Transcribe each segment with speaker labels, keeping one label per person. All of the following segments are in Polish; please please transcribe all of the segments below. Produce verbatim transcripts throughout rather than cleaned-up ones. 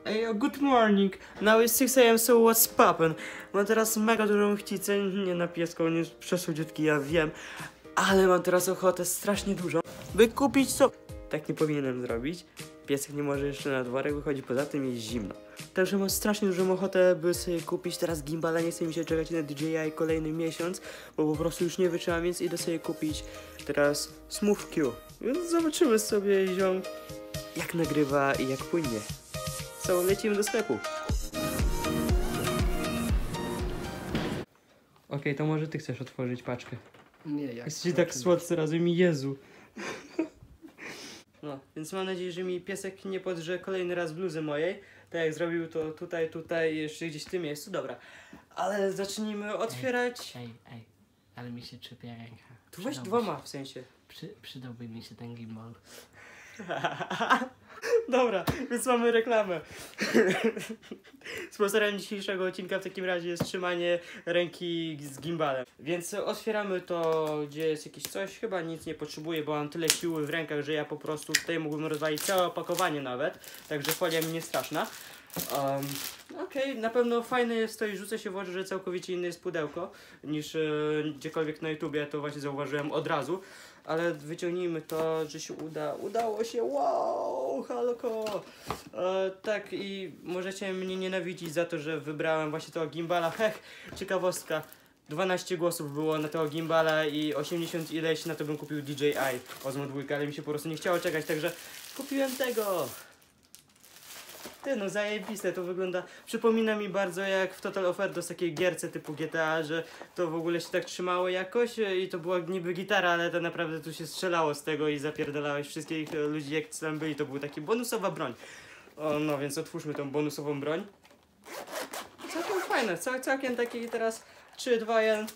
Speaker 1: Ej, good morning. Now is six a m, so what's poppin'? Mam teraz mega dużą chcicę, nie na pieska, on jest przesłodziutki, ja wiem. Ale mam teraz ochotę strasznie dużo, by kupić co... Tak nie powinienem zrobić. Piesek nie może jeszcze na dworek wychodzi, poza tym jest zimno. Także mam strasznie dużą ochotę, by sobie kupić teraz gimbala, nie chcę mi się czekać na D J I kolejny miesiąc, bo po prostu już nie wytrzymam, więc idę sobie kupić teraz Smooth Q. Więc zobaczymy sobie, ziom, jak nagrywa i jak płynnie. So, lecimy do sklepu. Okej, okay, to może ty chcesz otworzyć paczkę.
Speaker 2: Nie, jak
Speaker 1: Jesteście tak słodcy razem i Jezu. No, więc mam nadzieję, że mi piesek nie podrze kolejny raz bluzy mojej. Tak jak zrobił to tutaj, tutaj, jeszcze gdzieś w tym miejscu. Dobra, ale zacznijmy otwierać.
Speaker 2: Ej, ej, ej. Ale mi się czepia ręka.
Speaker 1: Tu weź
Speaker 2: Przydałby
Speaker 1: dwoma
Speaker 2: się-
Speaker 1: w sensie.
Speaker 2: Przy, przydałby mi się ten gimbal.
Speaker 1: Dobra, więc mamy reklamę. Sponsorem dzisiejszego odcinka w takim razie jest trzymanie ręki z gimbalem. Więc otwieramy to, gdzie jest jakieś coś. Chyba nic nie potrzebuję, bo mam tyle siły w rękach, że ja po prostu tutaj mógłbym rozwalić całe opakowanie nawet. Także folia mi nie straszna. Um, Okej, okay, na pewno fajne jest to i rzucę się w oczy, że całkowicie inne jest pudełko niż e, gdziekolwiek na YouTubie, to właśnie zauważyłem od razu. Ale wyciągnijmy to, że się uda. Udało się, wow, halko! E, tak i możecie mnie nienawidzić za to, że wybrałem właśnie tego gimbala. Hech, ciekawostka. dwanaście głosów było na tego gimbala i osiemdziesiąt ileś na to bym kupił D J I Osmo dwa, ale mi się po prostu nie chciało czekać, także kupiłem tego. Ty, no zajebiste, to wygląda, przypomina mi bardzo jak w Total Offerdose takiej gierce typu G T A, że to w ogóle się tak trzymało jakoś i to była niby gitara, ale to naprawdę tu się strzelało z tego i zapierdalałeś wszystkich ludzi jak tam byli, to był taki bonusowa broń. O, no więc otwórzmy tą bonusową broń. Całkiem fajne, cał, całkiem taki teraz trzy, dwa, jeden.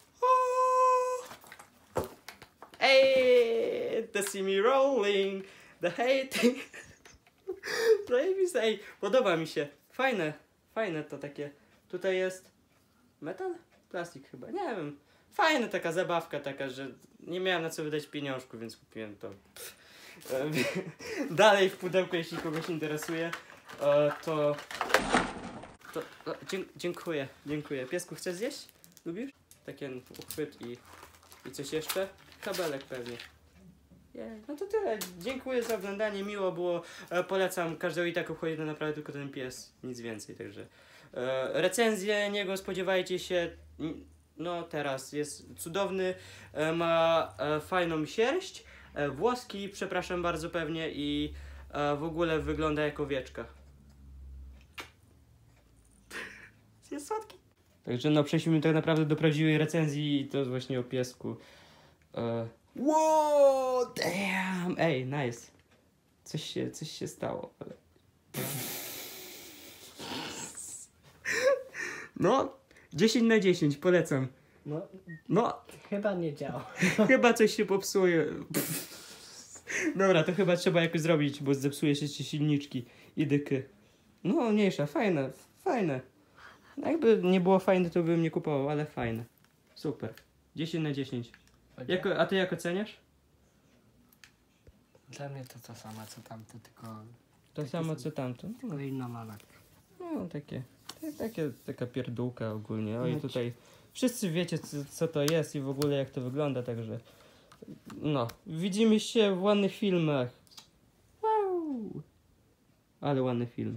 Speaker 1: Ej, the see me rolling, the hating. Zajebiste, ej, podoba mi się. Fajne, fajne to takie. Tutaj jest metal? Plastik chyba, nie wiem. Fajna taka zabawka taka, że nie miałem na co wydać pieniążku, więc kupiłem to. Dalej w pudełku, jeśli kogoś interesuje, to... to o, dzie dziękuję, dziękuję. Piesku, chcesz zjeść? Lubisz? Taki uchwyt i, i coś jeszcze? Kabelek pewnie. Yeah. No to tyle. Dziękuję za oglądanie. Miło było. E, polecam każdego i tak obchodzi to naprawdę tylko ten pies. Nic więcej. Także e, recenzję niego spodziewajcie się. No teraz jest cudowny. E, ma e, fajną sierść. E, włoski, przepraszam bardzo pewnie. I e, w ogóle wygląda jak owieczka. Jest słodki. Także no przejdźmy tak naprawdę do prawdziwej recenzji. I to jest właśnie o piesku. E, Wow, damn! Ej, nice. Coś się, coś się stało. Ale... No, dziesięć na dziesięć, polecam.
Speaker 2: No,
Speaker 1: No,
Speaker 2: chyba nie działa.
Speaker 1: chyba coś się popsuje. Dobra, to chyba trzeba jakoś zrobić, bo zepsuje się silniczki i dyky. No, mniejsza, fajne, fajne. Jakby nie było fajne, to bym nie kupował, ale fajne. Super. dziesięć na dziesięć. Jako, a ty jak oceniasz?
Speaker 2: Dla mnie to to samo co tamto, tylko...
Speaker 1: To samo co tamto.
Speaker 2: Tylko inna malaka.
Speaker 1: No, takie, takie, taka pierdółka ogólnie. Oj,
Speaker 2: No ci-
Speaker 1: tutaj wszyscy wiecie, co, co to jest i w ogóle jak to wygląda, także no, widzimy się w ładnych filmach. Wow. Ale ładny film.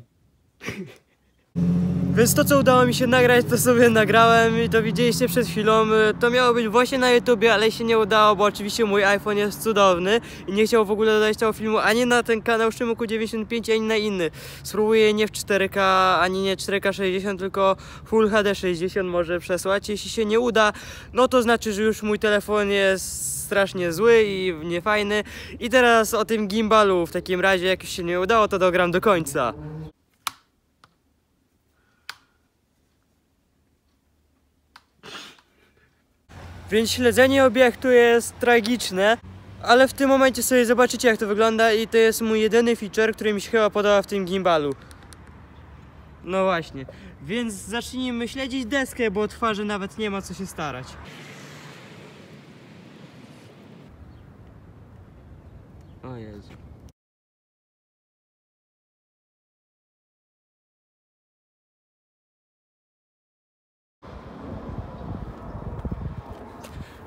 Speaker 1: Więc to, co udało mi się nagrać, to sobie nagrałem i to widzieliście przed chwilą. To miało być właśnie na YouTubie, ale się nie udało, bo oczywiście mój iPhone jest cudowny i nie chciał w ogóle dodać tego filmu ani na ten kanał Szymuku dziewięćdziesiąt pięć, ani na inny. Spróbuję nie w cztery K, ani nie cztery K sześćdziesiąt, tylko Full H D sześćdziesiąt może przesłać. Jeśli się nie uda, no to znaczy, że już mój telefon jest strasznie zły i niefajny. I teraz o tym gimbalu, w takim razie, jak już się nie udało, to dogram do końca. Więc śledzenie obiektu jest tragiczne, ale w tym momencie sobie zobaczycie, jak to wygląda i to jest mój jedyny feature, który mi się chyba podoba w tym gimbalu. No właśnie, więc zacznijmy śledzić deskę, bo o twarzy nawet nie ma co się starać. O Jezu.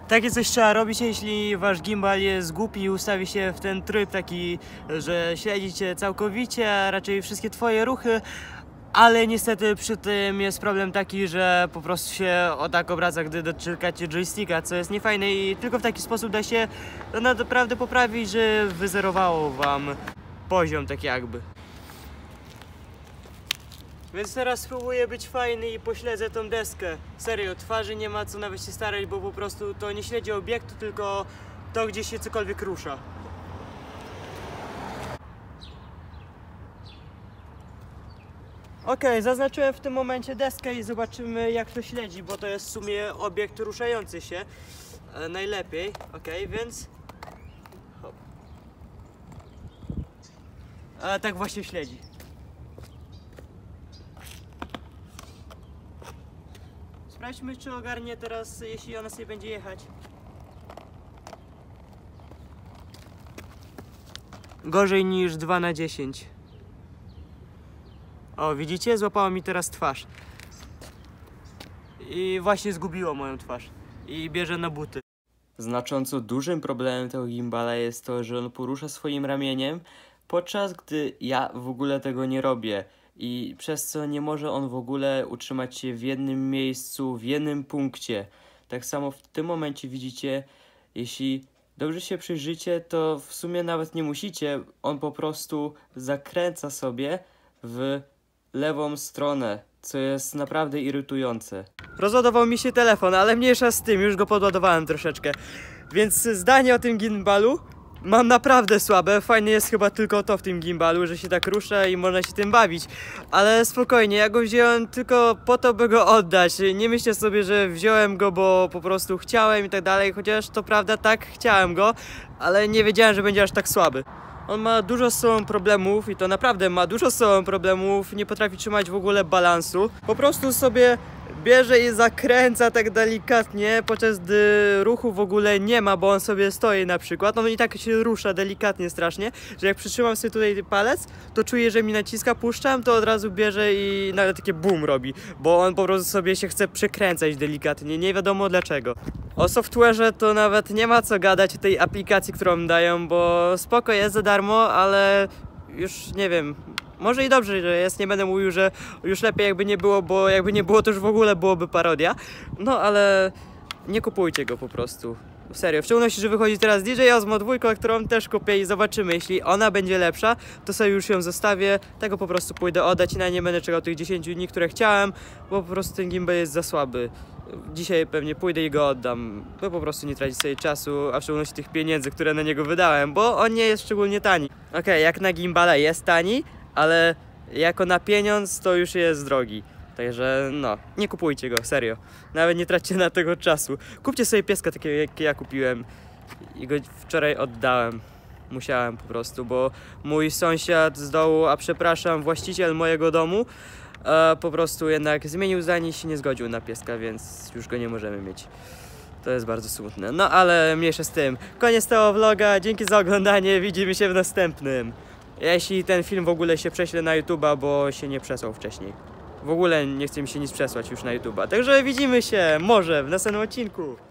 Speaker 1: Takie coś trzeba robić, jeśli wasz gimbal jest głupi i ustawi się w ten tryb taki, że śledzicie całkowicie, a raczej wszystkie twoje ruchy, ale niestety przy tym jest problem taki, że po prostu się o tak obraca, gdy dotykacie joysticka, co jest niefajne i tylko w taki sposób da się to naprawdę poprawić, że wyzerowało wam poziom tak jakby. Więc teraz spróbuję być fajny i pośledzę tą deskę. Serio, twarzy nie ma co nawet się starać, bo po prostu to nie śledzi obiektu, tylko to, gdzie się cokolwiek rusza. Ok, zaznaczyłem w tym momencie deskę i zobaczymy, jak to śledzi, bo to jest w sumie obiekt ruszający się e, najlepiej. Ok, więc... Hop. A tak właśnie śledzi. Sprawdźmy, czy ogarnie teraz, jeśli ona sobie będzie jechać. Gorzej niż dwa na dziesięć. O, widzicie? Złapało mi teraz twarz. I właśnie zgubiło moją twarz. I bierze na buty. Znacząco dużym problemem tego gimbala jest to, że on porusza swoim ramieniem, podczas gdy ja w ogóle tego nie robię. I przez co nie może on w ogóle utrzymać się w jednym miejscu, w jednym punkcie. Tak samo w tym momencie widzicie, jeśli dobrze się przyjrzycie, to w sumie nawet nie musicie, on po prostu zakręca sobie w lewą stronę, co jest naprawdę irytujące. Rozładował mi się telefon, ale mniejsza z tym, już go podładowałem troszeczkę. Więc zdanie o tym gimbalu mam naprawdę słabe. Fajne jest chyba tylko to w tym gimbalu, że się tak rusza i można się tym bawić. Ale spokojnie, ja go wziąłem tylko po to, by go oddać. Nie myślę sobie, że wziąłem go, bo po prostu chciałem i tak dalej. Chociaż to prawda, tak, chciałem go, ale nie wiedziałem, że będzie aż tak słaby. On ma dużo z sobą problemów i to naprawdę ma dużo z sobą problemów, nie potrafi trzymać w ogóle balansu. Po prostu sobie bierze i zakręca tak delikatnie, podczas gdy ruchu w ogóle nie ma, bo on sobie stoi na przykład. On i tak się rusza delikatnie strasznie, że jak przytrzymam sobie tutaj palec, to czuję, że mi naciska, puszczam, to od razu bierze i nagle takie boom robi, bo on po prostu sobie się chce przekręcać delikatnie, nie wiadomo dlaczego. O software'ze to nawet nie ma co gadać o tej aplikacji, którą dają, bo spoko jest za darmo, ale już nie wiem, może i dobrze, że jest, nie będę mówił, że już lepiej jakby nie było, bo jakby nie było, to już w ogóle byłoby parodia. No ale nie kupujcie go po prostu. Serio, w szczególności, że wychodzi teraz D J Osmo dwa, którą też kupię i zobaczymy. Jeśli ona będzie lepsza, to sobie już ją zostawię. Tego po prostu pójdę oddać i na nie będę czekał tych dziesięciu dni, które chciałem, bo po prostu ten gimbal jest za słaby. Dzisiaj pewnie pójdę i go oddam, bo po prostu nie tracić sobie czasu, a w szczególności tych pieniędzy, które na niego wydałem, bo on nie jest szczególnie tani. Okej, okay, jak na gimbala jest tani, ale jako na pieniądz to już jest drogi. Także no, nie kupujcie go, serio. Nawet nie traćcie na tego czasu. Kupcie sobie pieska takiego, jak ja kupiłem i go wczoraj oddałem. Musiałem po prostu, bo mój sąsiad z dołu, a przepraszam, właściciel mojego domu, e, po prostu jednak zmienił zdanie i się nie zgodził na pieska, więc już go nie możemy mieć. To jest bardzo smutne. No ale mniejsza z tym. Koniec tego vloga, dzięki za oglądanie, widzimy się w następnym. Jeśli ten film w ogóle się prześle na YouTube'a, bo się nie przesłał wcześniej. W ogóle nie chce mi się nic przesłać już na YouTube'a. Także widzimy się może w następnym odcinku.